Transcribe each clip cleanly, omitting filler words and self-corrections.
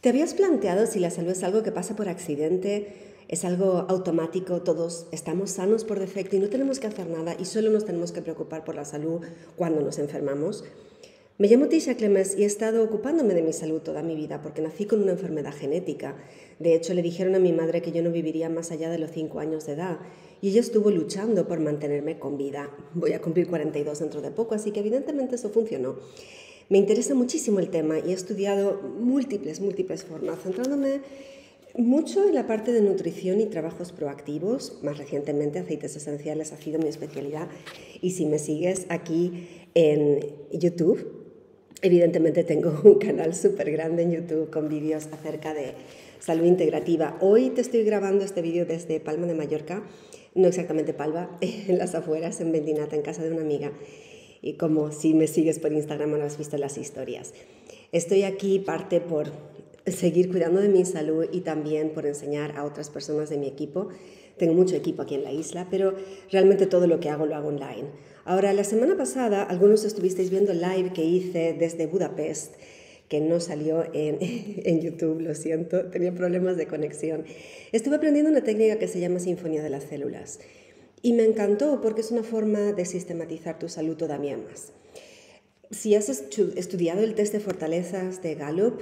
¿Te habías planteado si la salud es algo que pasa por accidente, es algo automático, todos estamos sanos por defecto y no tenemos que hacer nada y solo nos tenemos que preocupar por la salud cuando nos enfermamos? Me llamo Tisha Clemens y he estado ocupándome de mi salud toda mi vida porque nací con una enfermedad genética. De hecho, le dijeron a mi madre que yo no viviría más allá de los 5 años de edad y ella estuvo luchando por mantenerme con vida. Voy a cumplir 42 dentro de poco, así que evidentemente eso funcionó. Me interesa muchísimo el tema y he estudiado múltiples formas, centrándome mucho en la parte de nutrición y trabajos proactivos. Más recientemente, aceites esenciales ha sido mi especialidad. Y si me sigues aquí en YouTube, evidentemente tengo un canal súper grande en YouTube con vídeos acerca de salud integrativa. Hoy te estoy grabando este vídeo desde Palma de Mallorca, no exactamente Palma, en las afueras, en Vendinata, en casa de una amiga. Y como si me sigues por Instagram lo has visto en las historias. Estoy aquí parte por seguir cuidando de mi salud y también por enseñar a otras personas de mi equipo. Tengo mucho equipo aquí en la isla, pero realmente todo lo que hago lo hago online. Ahora, la semana pasada, algunos estuvisteis viendo el live que hice desde Budapest, que no salió en YouTube, lo siento, tenía problemas de conexión. Estuve aprendiendo una técnica que se llama Sinfonía de las Células. Y me encantó porque es una forma de sistematizar tu salud todavía más. Si has estudiado el test de fortalezas de Gallup,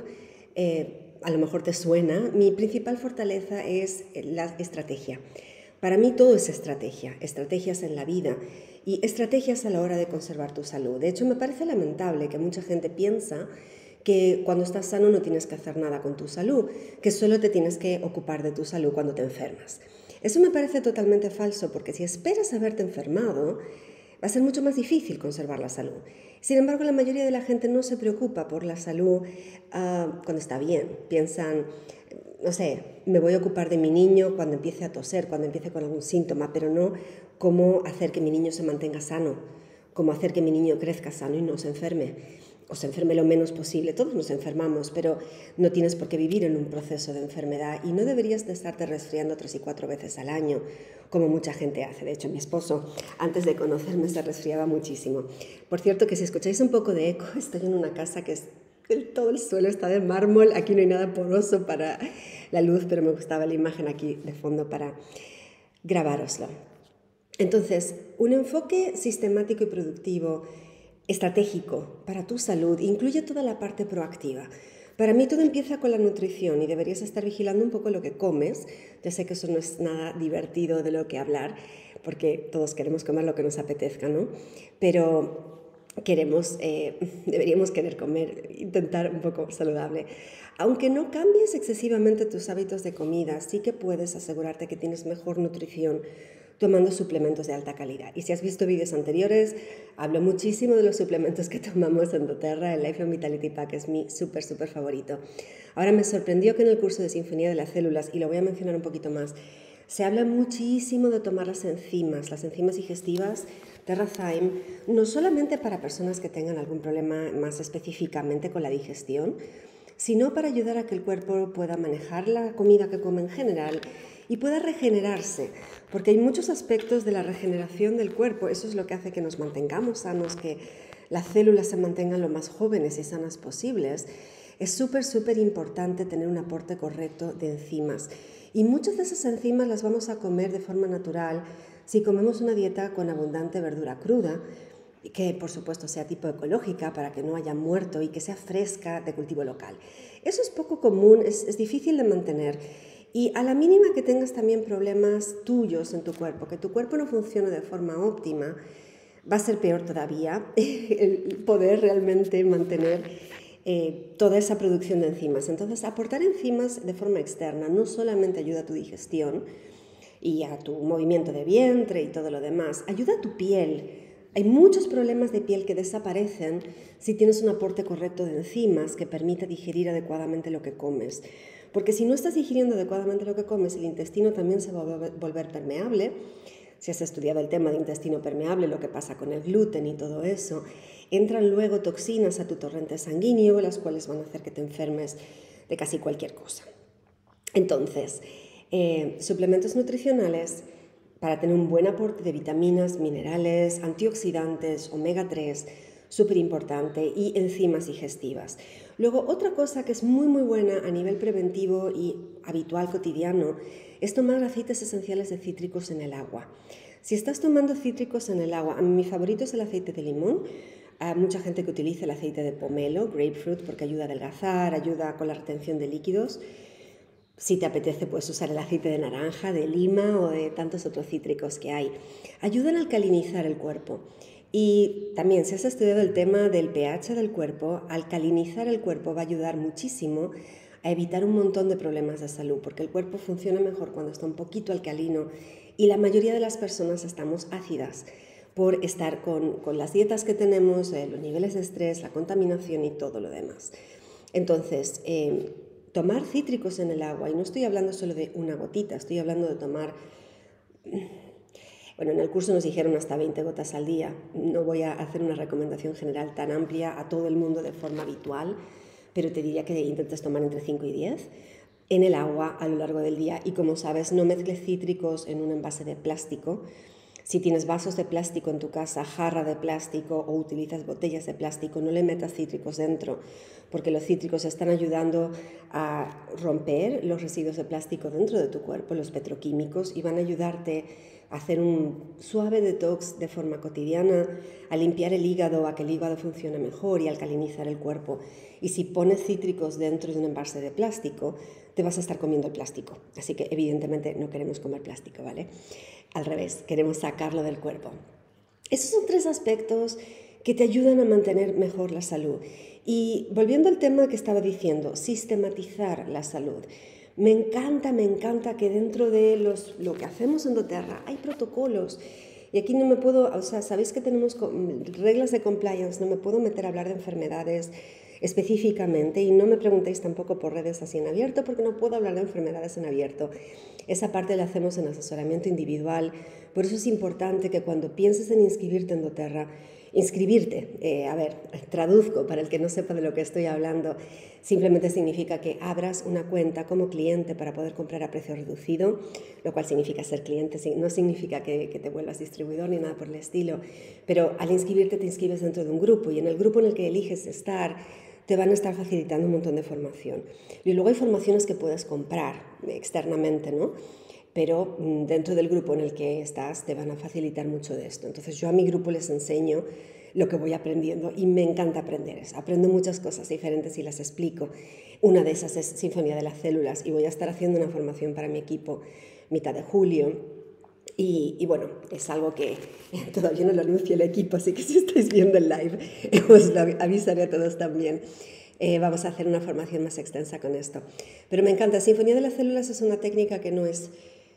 a lo mejor te suena. Mi principal fortaleza es la estrategia. Para mí todo es estrategia, estrategias en la vida y estrategias a la hora de conservar tu salud. De hecho, me parece lamentable que mucha gente piensa que cuando estás sano no tienes que hacer nada con tu salud, que solo te tienes que ocupar de tu salud cuando te enfermas. Eso me parece totalmente falso, porque si esperas haberte enfermado, va a ser mucho más difícil conservar la salud. Sin embargo, la mayoría de la gente no se preocupa por la salud cuando está bien. Piensan, no sé, me voy a ocupar de mi niño cuando empiece a toser, cuando empiece con algún síntoma, pero no cómo hacer que mi niño se mantenga sano, cómo hacer que mi niño crezca sano y no se enferme. O se enferme lo menos posible. Todos nos enfermamos, pero no tienes por qué vivir en un proceso de enfermedad y no deberías de estarte resfriando 3 y 4 veces al año, como mucha gente hace. De hecho, mi esposo, antes de conocerme, se resfriaba muchísimo. Por cierto, que si escucháis un poco de eco, estoy en una casa que todo el suelo está de mármol, aquí no hay nada poroso para la luz, pero me gustaba la imagen aquí de fondo para grabároslo. Entonces, un enfoque sistemático y productivo estratégico para tu salud incluye toda la parte proactiva. Para mí todo empieza con la nutrición y deberías estar vigilando un poco lo que comes. Ya sé que eso no es nada divertido de lo que hablar, porque todos queremos comer lo que nos apetezca, ¿no? Pero deberíamos querer comer, intentar un poco saludable. Aunque no cambies excesivamente tus hábitos de comida, sí que puedes asegurarte que tienes mejor nutrición tomando suplementos de alta calidad. Y si has visto vídeos anteriores, hablo muchísimo de los suplementos que tomamos en doTERRA. El Life Vitality Pack es mi súper favorito. Ahora me sorprendió que en el curso de Sinfonía de las Células, y lo voy a mencionar un poquito más, se habla muchísimo de tomar las enzimas digestivas, TerraZyme, no solamente para personas que tengan algún problema más específicamente con la digestión, sino para ayudar a que el cuerpo pueda manejar la comida que come en general y pueda regenerarse, porque hay muchos aspectos de la regeneración del cuerpo. Eso es lo que hace que nos mantengamos sanos, que las células se mantengan lo más jóvenes y sanas posibles. Es súper importante tener un aporte correcto de enzimas. Y muchas de esas enzimas las vamos a comer de forma natural si comemos una dieta con abundante verdura cruda, que por supuesto sea tipo ecológica para que no haya muerto y que sea fresca de cultivo local. Eso es poco común, es difícil de mantener. Y a la mínima que tengas también problemas tuyos en tu cuerpo, que tu cuerpo no funcione de forma óptima, va a ser peor todavía el poder realmente mantener toda esa producción de enzimas. Entonces, aportar enzimas de forma externa no solamente ayuda a tu digestión y a tu movimiento de vientre y todo lo demás, ayuda a tu piel. Hay muchos problemas de piel que desaparecen si tienes un aporte correcto de enzimas que permita digerir adecuadamente lo que comes. Porque si no estás digiriendo adecuadamente lo que comes, el intestino también se va a volver permeable. Si has estudiado el tema de intestino permeable, lo que pasa con el gluten y todo eso, entran luego toxinas a tu torrente sanguíneo, las cuales van a hacer que te enfermes de casi cualquier cosa. Entonces, suplementos nutricionales para tener un buen aporte de vitaminas, minerales, antioxidantes, omega 3, súper importante, y enzimas digestivas. Luego, otra cosa que es muy muy buena a nivel preventivo y habitual cotidiano es tomar aceites esenciales de cítricos en el agua. Si estás tomando cítricos en el agua, a mí mi favorito es el aceite de limón. Hay mucha gente que utiliza el aceite de pomelo, grapefruit, porque ayuda a adelgazar, ayuda con la retención de líquidos. Si te apetece, puedes usar el aceite de naranja, de lima o de tantos otros cítricos que hay. Ayudan a alcalinizar el cuerpo. Y también, si has estudiado el tema del pH del cuerpo, alcalinizar el cuerpo va a ayudar muchísimo a evitar un montón de problemas de salud, porque el cuerpo funciona mejor cuando está un poquito alcalino y la mayoría de las personas estamos ácidas por estar con las dietas que tenemos, los niveles de estrés, la contaminación y todo lo demás. Entonces, tomar cítricos en el agua, y no estoy hablando solo de una gotita, estoy hablando de tomar, bueno, en el curso nos dijeron hasta 20 gotas al día. No voy a hacer una recomendación general tan amplia a todo el mundo de forma habitual, pero te diría que intentes tomar entre 5 y 10 en el agua a lo largo del día. Y como sabes, no mezcles cítricos en un envase de plástico. Si tienes vasos de plástico en tu casa, jarra de plástico o utilizas botellas de plástico, no le metas cítricos dentro, porque los cítricos están ayudando a romper los residuos de plástico dentro de tu cuerpo, los petroquímicos, y van a ayudarte a hacer un suave detox de forma cotidiana, a limpiar el hígado, a que el hígado funcione mejor y alcalinizar el cuerpo. Y si pones cítricos dentro de un envase de plástico, te vas a estar comiendo el plástico. Así que evidentemente no queremos comer plástico, ¿vale? Al revés, queremos sacarlo del cuerpo. Esos son 3 aspectos que te ayudan a mantener mejor la salud. Y volviendo al tema que estaba diciendo, sistematizar la salud. Me encanta que dentro de lo que hacemos en doTERRA hay protocolos. Y aquí no me puedo, o sea, sabéis que tenemos reglas de compliance, no me puedo meter a hablar de enfermedades específicamente, y no me preguntéis tampoco por redes así en abierto, porque no puedo hablar de enfermedades en abierto. Esa parte la hacemos en asesoramiento individual. Por eso es importante que cuando pienses en inscribirte en doTERRA, traduzco para el que no sepa de lo que estoy hablando, simplemente significa que abras una cuenta como cliente para poder comprar a precio reducido, lo cual significa ser cliente, no significa que te vuelvas distribuidor ni nada por el estilo, pero al inscribirte te inscribes dentro de un grupo, y en el grupo en el que eliges estar te van a estar facilitando un montón de formación. Y luego hay formaciones que puedes comprar externamente, ¿no? Pero dentro del grupo en el que estás te van a facilitar mucho de esto. Entonces yo a mi grupo les enseño lo que voy aprendiendo y me encanta aprender. Aprendo muchas cosas diferentes y las explico. Una de esas es Sinfonía de las Células, y voy a estar haciendo una formación para mi equipo mitad de julio. Y bueno, es algo que todavía no lo anuncio el equipo, así que si estáis viendo el live os lo avisaré a todos también. Vamos a hacer una formación más extensa con esto. Pero me encanta. Sinfonía de las Células es una técnica que no es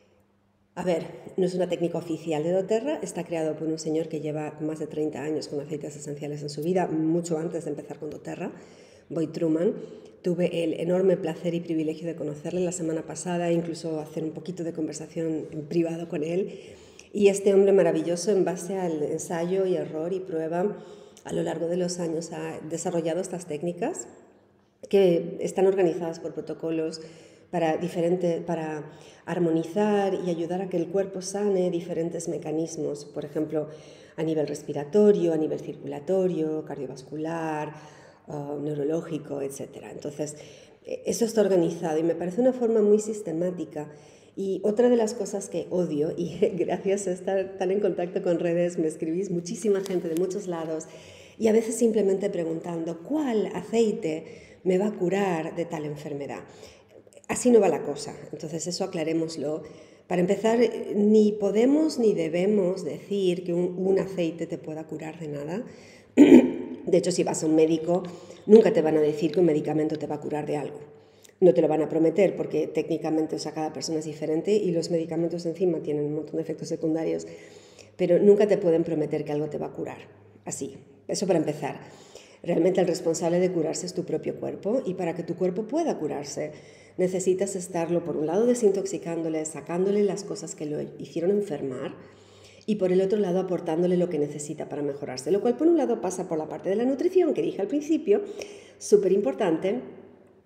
una técnica oficial de doTERRA, está creado por un señor que lleva más de 30 años con aceites esenciales en su vida, mucho antes de empezar con doTERRA, Boyd Truman. Tuve el enorme placer y privilegio de conocerle la semana pasada, incluso hacer un poquito de conversación en privado con él. Y este hombre maravilloso, en base al ensayo y error y prueba, a lo largo de los años ha desarrollado estas técnicas que están organizadas por protocolos para armonizar y ayudar a que el cuerpo sane diferentes mecanismos, por ejemplo, a nivel respiratorio, a nivel circulatorio, cardiovascular, neurológico, etc. Entonces, eso está organizado y me parece una forma muy sistemática. Y otra de las cosas que odio, y gracias a estar tan en contacto con redes, me escribís muchísima gente de muchos lados, y a veces simplemente preguntando ¿cuál aceite me va a curar de tal enfermedad? Así no va la cosa, entonces eso aclarémoslo. Para empezar, ni podemos ni debemos decir que un aceite te pueda curar de nada. De hecho, si vas a un médico, nunca te van a decir que un medicamento te va a curar de algo. No te lo van a prometer porque técnicamente, cada persona es diferente y los medicamentos encima tienen un montón de efectos secundarios, pero nunca te pueden prometer que algo te va a curar. Así, eso para empezar. Realmente el responsable de curarse es tu propio cuerpo, y para que tu cuerpo pueda curarse necesitas estarlo, por un lado, desintoxicándole, sacándole las cosas que lo hicieron enfermar, y por el otro lado aportándole lo que necesita para mejorarse, lo cual por un lado pasa por la parte de la nutrición que dije al principio, súper importante,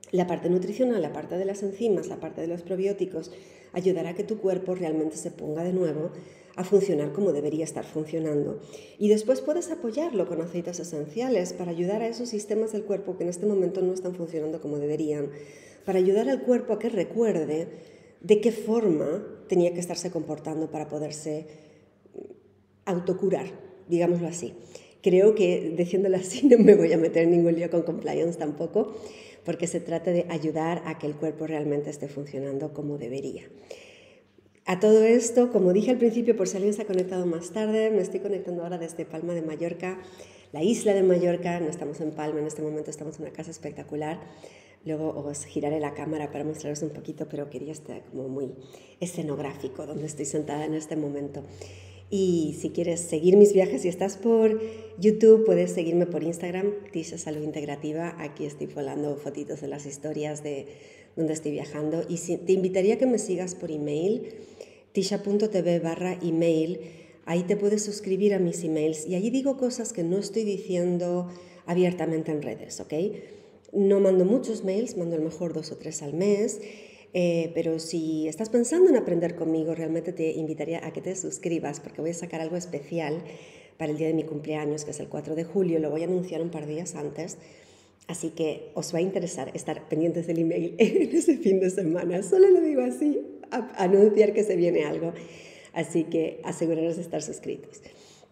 La parte nutricional, la parte de las enzimas, la parte de los probióticos, ayudará a que tu cuerpo realmente se ponga de nuevo a funcionar como debería estar funcionando. Y después puedes apoyarlo con aceites esenciales para ayudar a esos sistemas del cuerpo que en este momento no están funcionando como deberían, para ayudar al cuerpo a que recuerde de qué forma tenía que estarse comportando para poderse autocurar, digámoslo así. Creo que, diciéndolo así, no me voy a meter en ningún lío con compliance tampoco, porque se trata de ayudar a que el cuerpo realmente esté funcionando como debería. A todo esto, como dije al principio, por si alguien se ha conectado más tarde, me estoy conectando ahora desde Palma de Mallorca, la isla de Mallorca. No estamos en Palma, en este momento estamos en una casa espectacular. Luego os giraré la cámara para mostraros un poquito, pero quería estar como muy escenográfico donde estoy sentada en este momento. Y si quieres seguir mis viajes, si estás por YouTube, puedes seguirme por Instagram, Tisha Salud Integrativa. Aquí estoy volando fotitos de las historias de donde estoy viajando. Y te invitaría a que me sigas por email, tisha.tv/email. Ahí te puedes suscribir a mis emails y allí digo cosas que no estoy diciendo abiertamente en redes, ¿ok? No mando muchos mails, mando a lo mejor 2 o 3 al mes. Pero si estás pensando en aprender conmigo, realmente te invitaría a que te suscribas, porque voy a sacar algo especial para el día de mi cumpleaños, que es el 4 de julio, lo voy a anunciar un par de días antes, así que os va a interesar estar pendientes del email en ese fin de semana. Solo lo digo así, anunciar que se viene algo, así que aseguraros de estar suscritos.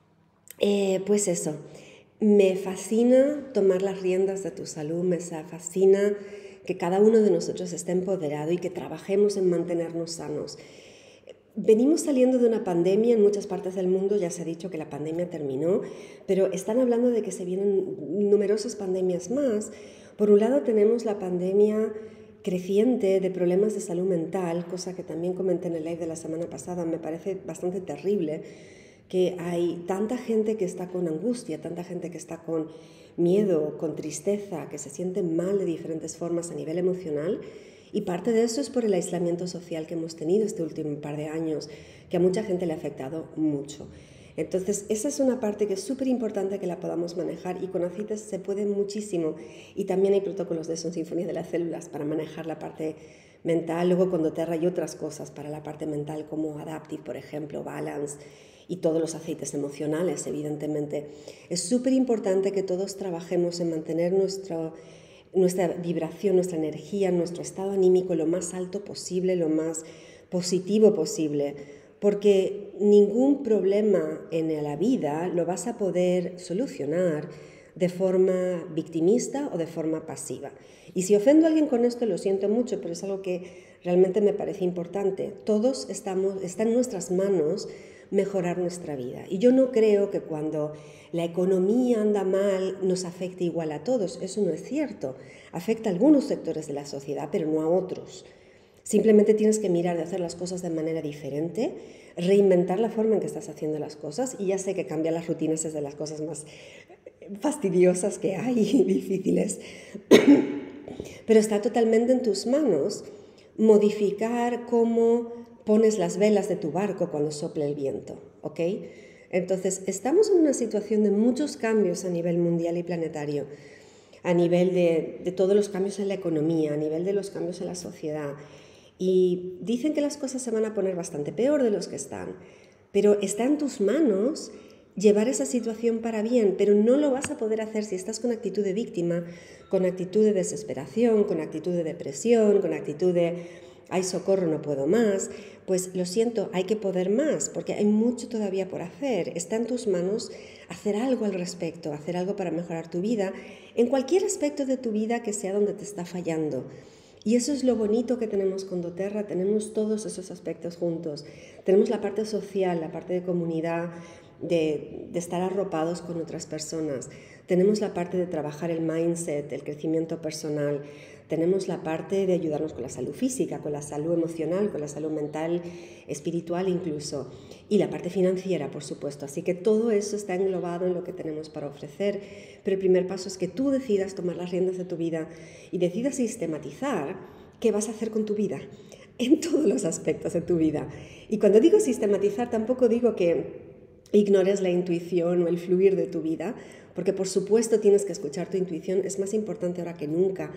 Pues eso, me fascina tomar las riendas de tu salud, me fascina que cada uno de nosotros esté empoderado y que trabajemos en mantenernos sanos. Venimos saliendo de una pandemia en muchas partes del mundo, ya se ha dicho que la pandemia terminó, pero están hablando de que se vienen numerosas pandemias más. Por un lado tenemos la pandemia creciente de problemas de salud mental, cosa que también comenté en el live de la semana pasada, me parece bastante terrible, que hay tanta gente que está con angustia, tanta gente que está con miedo, con tristeza, que se siente mal de diferentes formas a nivel emocional, y parte de eso es por el aislamiento social que hemos tenido este último par de años, que a mucha gente le ha afectado mucho. Entonces, esa es una parte que es súper importante que la podamos manejar, y con aceites se puede muchísimo, y también hay protocolos de sinfonía de las células para manejar la parte mental, luego con doTERRA y otras cosas para la parte mental como Adaptive, por ejemplo, Balance, y todos los aceites emocionales, evidentemente. Es súper importante que todos trabajemos en mantener nuestra vibración, nuestra energía, nuestro estado anímico lo más alto posible, lo más positivo posible, porque ningún problema en la vida lo vas a poder solucionar de forma victimista o de forma pasiva. Y si ofendo a alguien con esto, lo siento mucho, pero es algo que realmente me parece importante. Todos está en nuestras manos mejorar nuestra vida. Y yo no creo que cuando la economía anda mal nos afecte igual a todos. Eso no es cierto. Afecta a algunos sectores de la sociedad, pero no a otros. Simplemente tienes que mirar de hacer las cosas de manera diferente, reinventar la forma en que estás haciendo las cosas. Y ya sé que cambiar las rutinas es de las cosas más fastidiosas que hay y difíciles. Pero está totalmente en tus manos modificar cómo pones las velas de tu barco cuando sopla el viento, ¿ok? Entonces, estamos en una situación de muchos cambios a nivel mundial y planetario, a nivel de todos los cambios en la economía, a nivel de los cambios en la sociedad. Y dicen que las cosas se van a poner bastante peor de los que están, pero está en tus manos llevar esa situación para bien, pero no lo vas a poder hacer si estás con actitud de víctima, con actitud de desesperación, con actitud de depresión, con actitud de ay, socorro, no puedo más. Pues lo siento, hay que poder más, porque hay mucho todavía por hacer. Está en tus manos hacer algo al respecto, hacer algo para mejorar tu vida, en cualquier aspecto de tu vida que sea donde te está fallando. Y eso es lo bonito que tenemos con doTERRA, tenemos todos esos aspectos juntos. Tenemos la parte social, la parte de comunidad, de estar arropados con otras personas. Tenemos la parte de trabajar el mindset, el crecimiento personal. Tenemos la parte de ayudarnos con la salud física, con la salud emocional, con la salud mental, espiritual incluso. Y la parte financiera, por supuesto. Así que todo eso está englobado en lo que tenemos para ofrecer. Pero el primer paso es que tú decidas tomar las riendas de tu vida y decidas sistematizar qué vas a hacer con tu vida, en todos los aspectos de tu vida. Y cuando digo sistematizar, tampoco digo que ignores la intuición o el fluir de tu vida, porque por supuesto tienes que escuchar tu intuición. Es más importante ahora que nunca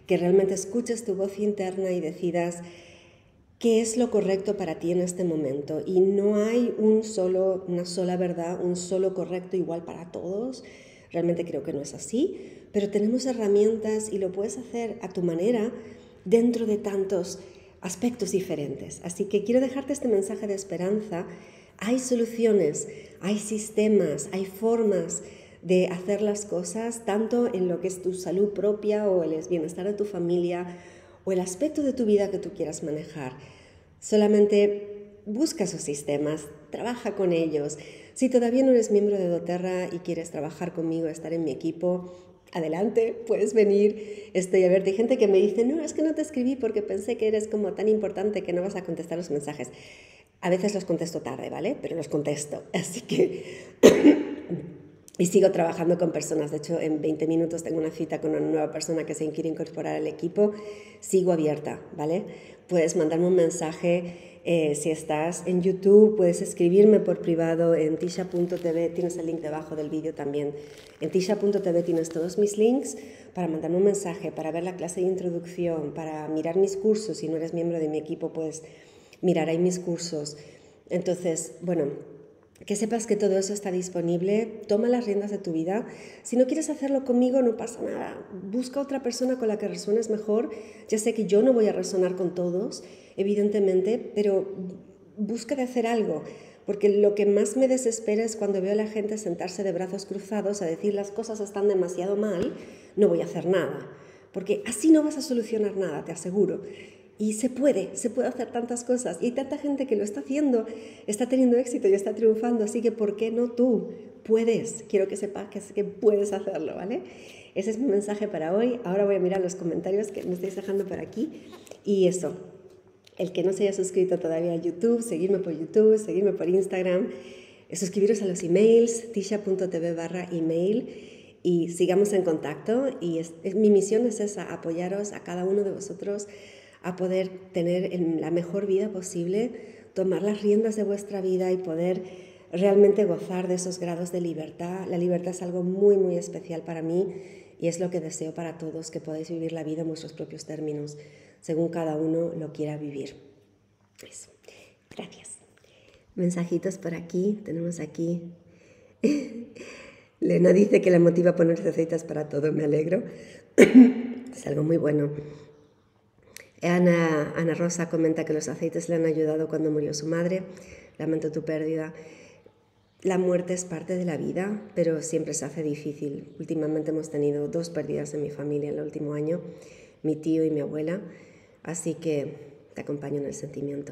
que realmente escuches tu voz interna y decidas qué es lo correcto para ti en este momento. Y no hay una sola verdad, un solo correcto igual para todos. Realmente creo que no es así, pero tenemos herramientas y lo puedes hacer a tu manera dentro de tantos aspectos diferentes. Así que quiero dejarte este mensaje de esperanza. Hay soluciones, hay sistemas, hay formas de hacer las cosas, tanto en lo que es tu salud propia o el bienestar de tu familia o el aspecto de tu vida que tú quieras manejar. Solamente busca esos sistemas, trabaja con ellos. Si todavía no eres miembro de doTERRA y quieres trabajar conmigo, estar en mi equipo, adelante, puedes venir. Estoy abierta. Hay gente que me dice, no, es que no te escribí porque pensé que eres como tan importante que no vas a contestar los mensajes. A veces los contesto tarde, ¿vale? Pero los contesto. Así que... Y sigo trabajando con personas. De hecho, en 20 minutos tengo una cita con una nueva persona que se quiere incorporar al equipo. Sigo abierta, ¿vale? Puedes mandarme un mensaje. Si estás en YouTube, puedes escribirme por privado en tisha.tv. Tienes el link debajo del vídeo también. En tisha.tv tienes todos mis links para mandarme un mensaje, para ver la clase de introducción, para mirar mis cursos. Si no eres miembro de mi equipo, puedes mirar ahí mis cursos. Entonces, bueno... Que sepas que todo eso está disponible, toma las riendas de tu vida. Si no quieres hacerlo conmigo, no pasa nada. Busca otra persona con la que resuenes mejor. Ya sé que yo no voy a resonar con todos, evidentemente, pero busca de hacer algo. Porque lo que más me desespera es cuando veo a la gente sentarse de brazos cruzados a decir las cosas están demasiado mal, no voy a hacer nada. Porque así no vas a solucionar nada, te aseguro. Y se puede hacer tantas cosas. Y hay tanta gente que lo está haciendo, está teniendo éxito y está triunfando. Así que, ¿por qué no tú? Puedes. Quiero que sepas que puedes hacerlo, ¿vale? Ese es mi mensaje para hoy. Ahora voy a mirar los comentarios que me estáis dejando por aquí. Y eso, el que no se haya suscrito todavía a YouTube, seguirme por YouTube, seguirme por Instagram, suscribiros a los emails, tisha.tv/email. Y sigamos en contacto. Y mi misión es esa, apoyaros a cada uno de vosotros a poder tener la mejor vida posible, tomar las riendas de vuestra vida y poder realmente gozar de esos grados de libertad. La libertad es algo muy, muy especial para mí y es lo que deseo para todos, que podáis vivir la vida en vuestros propios términos, según cada uno lo quiera vivir. Eso. Gracias. Mensajitos por aquí. Tenemos aquí. Lena dice que la motiva a ponerse aceites para todo. Me alegro. Es algo muy bueno. Ana Rosa comenta que los aceites le han ayudado cuando murió su madre. Lamento tu pérdida. La muerte es parte de la vida, pero siempre se hace difícil. Últimamente hemos tenido 2 pérdidas en mi familia en el último año, mi tío y mi abuela, así que te acompaño en el sentimiento.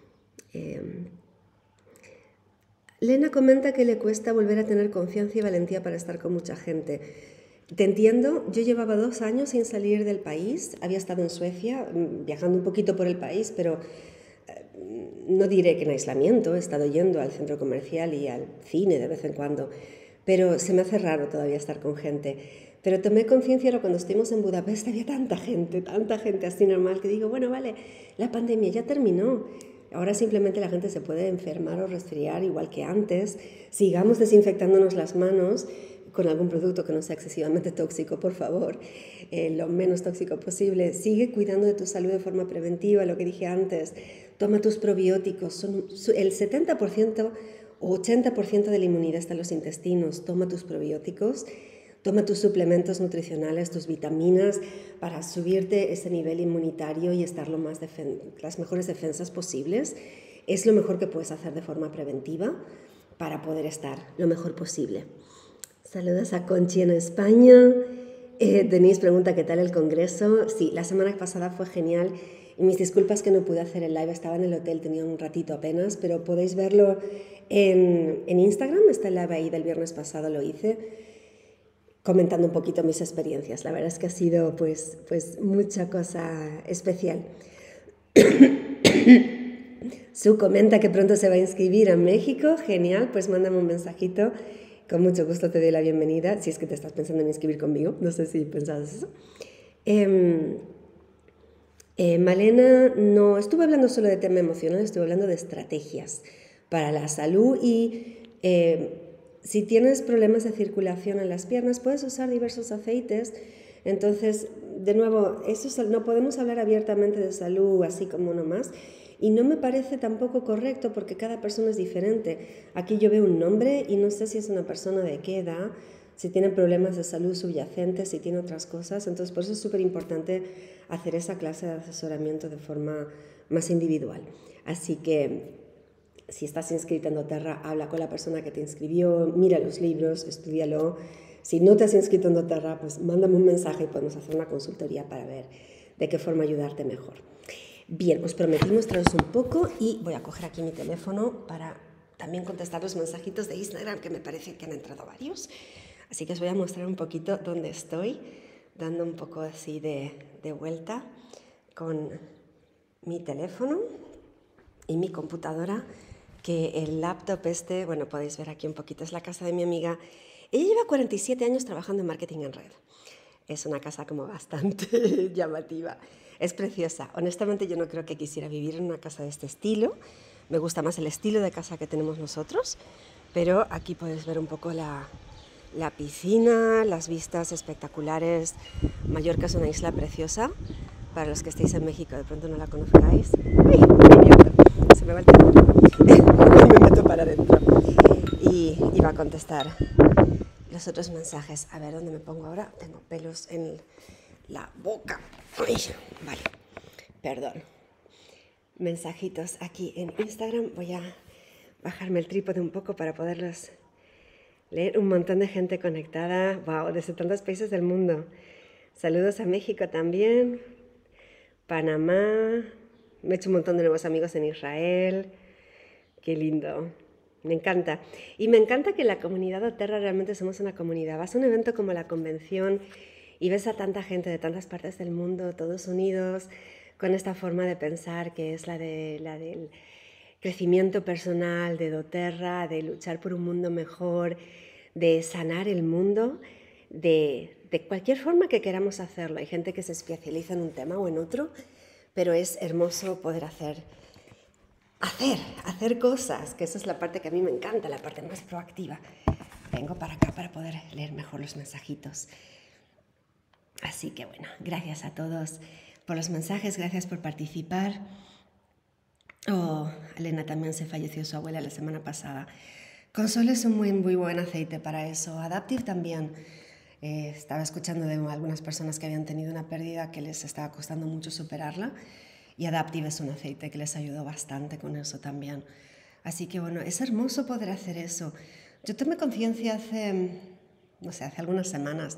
Lena comenta que le cuesta volver a tener confianza y valentía para estar con mucha gente. Te entiendo, yo llevaba 2 años sin salir del país, había estado en Suecia, viajando un poquito por el país, pero no diré que en aislamiento, he estado yendo al centro comercial y al cine de vez en cuando, pero se me hace raro todavía estar con gente. Pero tomé conciencia ahora cuando estuvimos en Budapest, había tanta gente así normal, que digo, bueno, vale, la pandemia ya terminó. Ahora simplemente la gente se puede enfermar o resfriar igual que antes. Sigamos desinfectándonos las manos con algún producto que no sea excesivamente tóxico, por favor, lo menos tóxico posible. Sigue cuidando de tu salud de forma preventiva, lo que dije antes. Toma tus probióticos, el 70% o 80% de la inmunidad está en los intestinos. Toma tus probióticos, toma tus suplementos nutricionales, tus vitaminas para subirte ese nivel inmunitario y estar las mejores defensas posibles. Es lo mejor que puedes hacer de forma preventiva para poder estar lo mejor posible. Saludos a Conchi en España. Denise pregunta qué tal el congreso. Sí, la semana pasada fue genial y mis disculpas que no pude hacer el live, estaba en el hotel, tenía un ratito apenas, pero podéis verlo en Instagram, está el live ahí del viernes pasado, lo hice, comentando un poquito mis experiencias. La verdad es que ha sido pues mucha cosa especial. Su comenta que pronto se va a inscribir a México, genial, pues mándame un mensajito. Con mucho gusto te doy la bienvenida, si es que te estás pensando en inscribir conmigo, no sé si pensabas eso. Malena, no estuve hablando solo de tema emocional, estuve hablando de estrategias para la salud y si tienes problemas de circulación en las piernas, puedes usar diversos aceites. Entonces, de nuevo, no podemos hablar abiertamente de salud así como nomás. Y no me parece tampoco correcto porque cada persona es diferente. Aquí yo veo un nombre y no sé si es una persona de qué edad, si tiene problemas de salud subyacentes, si tiene otras cosas. Entonces, por eso es súper importante hacer esa clase de asesoramiento de forma más individual. Así que, si estás inscrita en doTERRA, habla con la persona que te inscribió, mira los libros, estúdialo. Si no te has inscrito en doTERRA, pues mándame un mensaje y podemos hacer una consultoría para ver de qué forma ayudarte mejor. Bien, os prometí mostraros un poco y voy a coger aquí mi teléfono para también contestar los mensajitos de Instagram, que me parece que han entrado varios. Así que os voy a mostrar un poquito dónde estoy, dando un poco así de vuelta con mi teléfono y mi computadora, que el laptop bueno, podéis ver aquí un poquito, es la casa de mi amiga. Ella lleva 47 años trabajando en marketing en red. Es una casa como bastante llamativa. Es preciosa. Honestamente, yo no creo que quisiera vivir en una casa de este estilo. Me gusta más el estilo de casa que tenemos nosotros. Pero aquí podéis ver un poco la piscina, las vistas espectaculares. Mallorca es una isla preciosa. Para los que estéis en México, de pronto no la conozcáis. ¡Ay, qué mierda! Se me va el teléfono. Me meto para adentro. Y va a contestar los otros mensajes. A ver, ¿dónde me pongo ahora? Tengo pelos en la boca. Ay, vale, perdón. Mensajitos aquí en Instagram. Voy a bajarme el trípode un poco para poderlos leer. Un montón de gente conectada. Wow, desde tantos países del mundo. Saludos a México también. Panamá. Me he hecho un montón de nuevos amigos en Israel. Qué lindo. Me encanta. Y me encanta que la comunidad doTERRA realmente somos una comunidad. Vas a un evento como la convención y ves a tanta gente de tantas partes del mundo, todos unidos, con esta forma de pensar que es la del crecimiento personal, de doTERRA, de luchar por un mundo mejor, de sanar el mundo, de cualquier forma que queramos hacerlo. Hay gente que se especializa en un tema o en otro, pero es hermoso poder hacer cosas, que esa es la parte que a mí me encanta, la parte más proactiva. Vengo para acá para poder leer mejor los mensajitos. Así que bueno, gracias a todos por los mensajes, gracias por participar. Elena también se falleció su abuela la semana pasada. Consol es un muy buen aceite para eso. Adaptive también. Estaba escuchando de algunas personas que habían tenido una pérdida que les estaba costando mucho superarla. Y Adaptive es un aceite que les ayudó bastante con eso también. Así que bueno, es hermoso poder hacer eso. Yo tomé conciencia hace algunas semanas.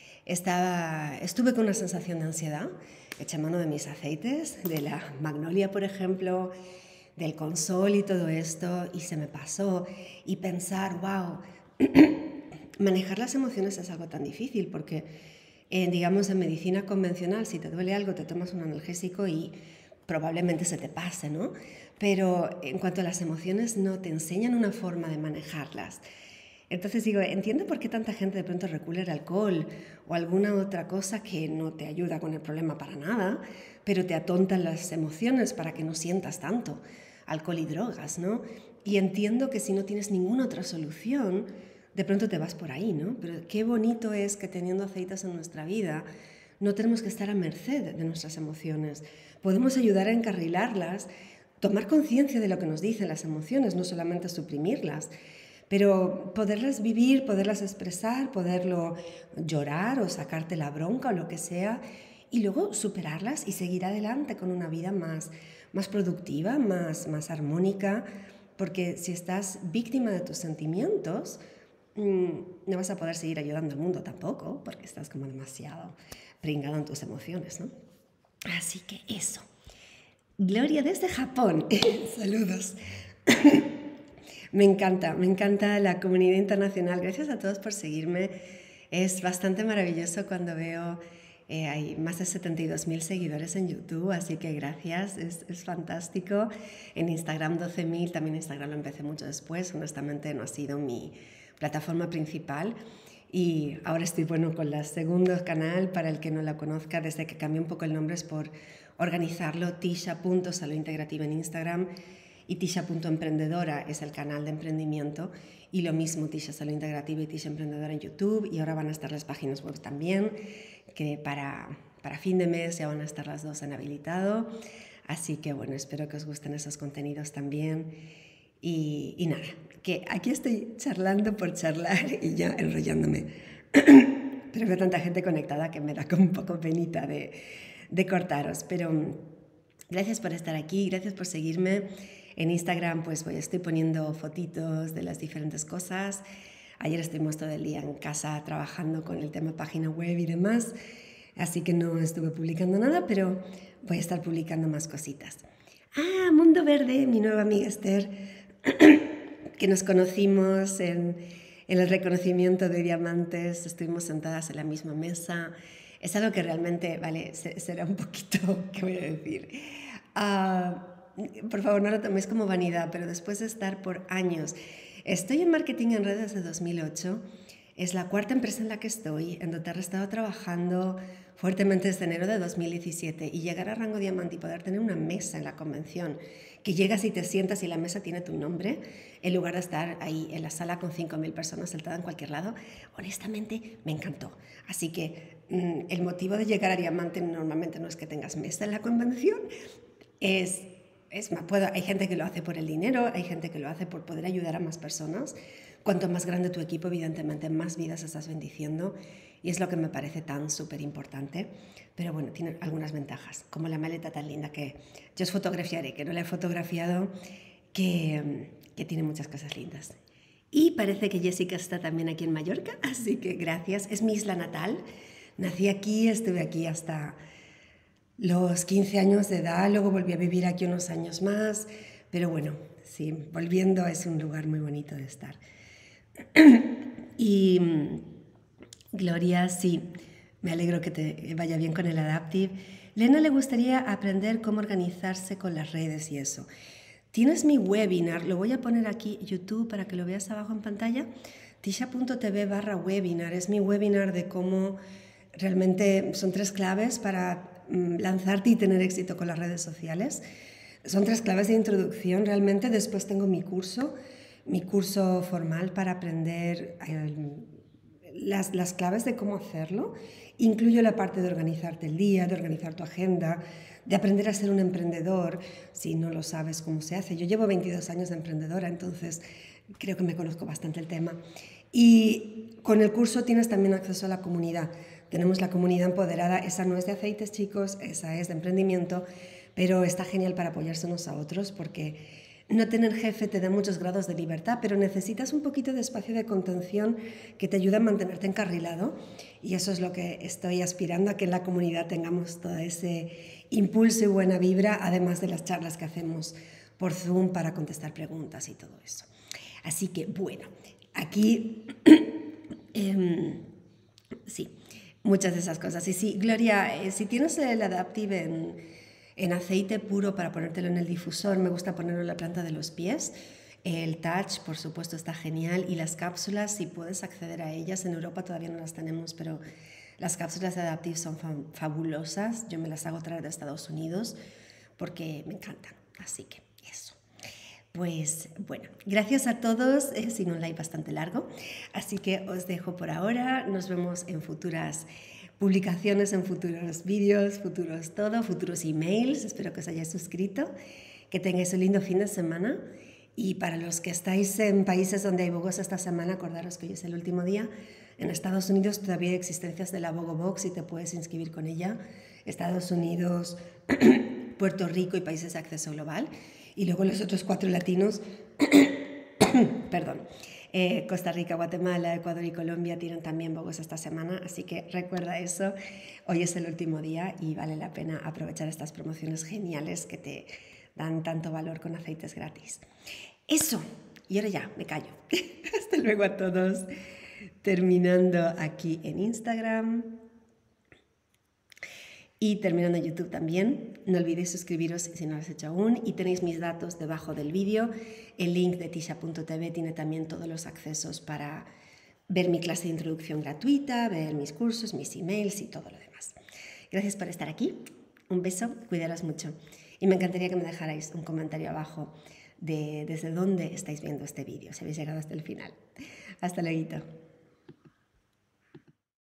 Estuve con una sensación de ansiedad, eché mano de mis aceites, de la magnolia, por ejemplo, del Consol y todo esto, y se me pasó. Y pensar, wow, manejar las emociones es algo tan difícil, porque, digamos, en medicina convencional, si te duele algo, te tomas un analgésico y probablemente se te pase, ¿no? Pero en cuanto a las emociones, no te enseñan una forma de manejarlas. Entonces digo, entiendo por qué tanta gente de pronto recurre al alcohol o alguna otra cosa que no te ayuda con el problema para nada, pero te atontan las emociones para que no sientas tanto. Alcohol y drogas, ¿no? Y entiendo que si no tienes ninguna otra solución, de pronto te vas por ahí, ¿no? Pero qué bonito es que teniendo aceites en nuestra vida, no tenemos que estar a merced de nuestras emociones. Podemos ayudar a encarrilarlas, tomar conciencia de lo que nos dicen las emociones, no solamente suprimirlas, pero poderlas vivir, poderlas expresar, poderlo llorar o sacarte la bronca o lo que sea, y luego superarlas y seguir adelante con una vida más productiva, más armónica, porque si estás víctima de tus sentimientos, no vas a poder seguir ayudando al mundo tampoco, porque estás como demasiado pringado en tus emociones, ¿no? Así que eso. Gloria desde Japón. Saludos. Me encanta la comunidad internacional. Gracias a todos por seguirme. Es bastante maravilloso cuando veo, hay más de 72.000 seguidores en YouTube, así que gracias, es fantástico. En Instagram 12.000, también Instagram lo empecé mucho después, honestamente no ha sido mi plataforma principal. Y ahora estoy, con el segundo canal, para el que no la conozca, desde que cambié un poco el nombre es por organizarlo, tisha.saludintegrativa en Instagram y tisha.emprendedora es el canal de emprendimiento, y lo mismo Tisha Salud Integrativa y Tisha Emprendedora en YouTube, y ahora van a estar las páginas web también, que para para fin de mes ya van a estar las dos en habilitado. Así que bueno, espero que os gusten esos contenidos también. Y nada, que aquí estoy charlando por charlar y ya enrollándome. Pero veo tanta gente conectada que me da como un poco penita de cortaros. Pero gracias por estar aquí, gracias por seguirme. En Instagram pues estoy poniendo fotitos de las diferentes cosas. Ayer estuvimos todo el día en casa trabajando con el tema página web y demás. Así que no estuve publicando nada, pero voy a estar publicando más cositas. Mundo Verde, mi nueva amiga Esther, que nos conocimos en el reconocimiento de diamantes, estuvimos sentadas en la misma mesa. Es algo que realmente, vale, será un poquito, ¿qué voy a decir? Por favor, no lo toméis como vanidad, pero después de estar por años, estoy en marketing en redes desde 2008, es la cuarta empresa en la que estoy, en donde he estado trabajando fuertemente desde enero de 2017 y llegar a rango diamante y poder tener una mesa en la convención, que llegas y te sientas y la mesa tiene tu nombre, en lugar de estar ahí en la sala con 5.000 personas sentadas en cualquier lado, honestamente me encantó. Así que el motivo de llegar a diamante normalmente no es que tengas mesa en la convención, hay gente que lo hace por el dinero, hay gente que lo hace por poder ayudar a más personas. Cuanto más grande tu equipo, evidentemente, más vidas estás bendiciendo y es lo que me parece tan súper importante. Pero bueno, tiene algunas ventajas, como la maleta tan linda que yo os fotografiaré, que no la he fotografiado, que tiene muchas cosas lindas. Y parece que Jessica está también aquí en Mallorca, así que gracias. Es mi isla natal. Nací aquí, estuve aquí hasta los 15 años de edad, luego volví a vivir aquí unos años más, pero bueno, sí, volviendo es un lugar muy bonito de estar. Y Gloria, sí, me alegro que te vaya bien con el Adaptive. Lena le gustaría aprender cómo organizarse con las redes y eso. Tienes mi webinar, lo voy a poner aquí YouTube para que lo veas abajo en pantalla, tisha.tv/webinar, es mi webinar de cómo realmente son 3 claves para lanzarte y tener éxito con las redes sociales. Son 3 claves de introducción realmente. Después tengo mi curso formal para aprender las claves de cómo hacerlo. Incluyo la parte de organizarte el día, de organizar tu agenda, de aprender a ser un emprendedor, si no lo sabes cómo se hace. Yo llevo 22 años de emprendedora, entonces creo que me conozco bastante el tema. Y con el curso tienes también acceso a la comunidad. Tenemos la comunidad empoderada, esa no es de aceites, chicos, esa es de emprendimiento, pero está genial para apoyarse unos a otros porque no tener jefe te da muchos grados de libertad, pero necesitas un poquito de espacio de contención que te ayuda a mantenerte encarrilado y eso es lo que estoy aspirando, a que en la comunidad tengamos todo ese impulso y buena vibra, además de las charlas que hacemos por Zoom para contestar preguntas y todo eso. Así que bueno, aquí sí, muchas de esas cosas. Y sí, Gloria, si tienes el Adaptive en aceite puro para ponértelo en el difusor, me gusta ponerlo en la planta de los pies. El Touch, por supuesto, está genial. Y las cápsulas, si puedes acceder a ellas, en Europa todavía no las tenemos, pero las cápsulas de Adaptive son fabulosas. Yo me las hago traer de Estados Unidos porque me encantan. Así que eso. Pues bueno, gracias a todos, sin un live bastante largo. Así que os dejo por ahora. Nos vemos en futuras publicaciones, en futuros vídeos, futuros emails. Espero que os hayáis suscrito, que tengáis un lindo fin de semana. Y para los que estáis en países donde hay bogos esta semana, acordaros que hoy es el último día. En Estados Unidos todavía hay existencias de la Bogo Box y te puedes inscribir con ella. Estados Unidos, Puerto Rico y países de acceso global. Y luego los otros 4 latinos, perdón, Costa Rica, Guatemala, Ecuador y Colombia tienen también bogos esta semana, así que recuerda eso, hoy es el último día y vale la pena aprovechar estas promociones geniales que te dan tanto valor con aceites gratis. Eso, y ahora ya, me callo. Hasta luego a todos, terminando aquí en Instagram. Y terminando en YouTube también, no olvidéis suscribiros si no lo habéis hecho aún y tenéis mis datos debajo del vídeo. El link de tisha.tv tiene también todos los accesos para ver mi clase de introducción gratuita, ver mis cursos, mis emails y todo lo demás. Gracias por estar aquí, un beso, cuidaros mucho y me encantaría que me dejarais un comentario abajo de desde dónde estáis viendo este vídeo, si habéis llegado hasta el final. Hasta luego.